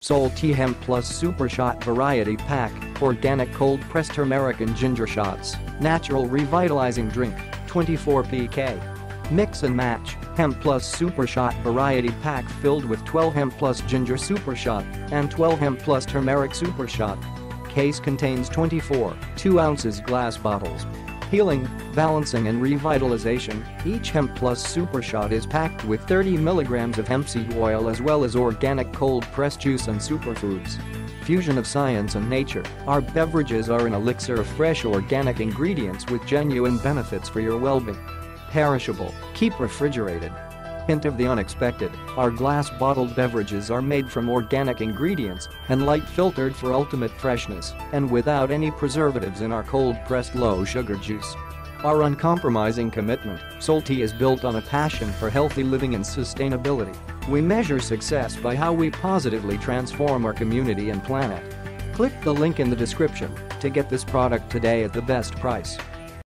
Salty HEMP SuperShot Variety Pack, Organic Cold-Pressed Turmeric and Ginger Shots, Natural Revitalizing Drink, 24 pk. Mix and match, HEMP SuperShot Variety Pack filled with 12 HEMP Ginger SuperShot and 12 HEMP Turmeric SuperShot. Case contains 24 2-ounces glass bottles. Healing, balancing and revitalization, each HEMP SuperShot is packed with 30 mg of hemp seed oil as well as organic cold-pressed juice and superfoods. Fusion of science and nature, our beverages are an elixir of fresh organic ingredients with genuine benefits for your well-being. Perishable, keep refrigerated. Hint of the unexpected, our glass-bottled beverages are made from organic ingredients and light-filtered for ultimate freshness and without any preservatives in our cold-pressed low-sugar juice. Our uncompromising commitment, Salty, is built on a passion for healthy living and sustainability. We measure success by how we positively transform our community and planet. Click the link in the description to get this product today at the best price.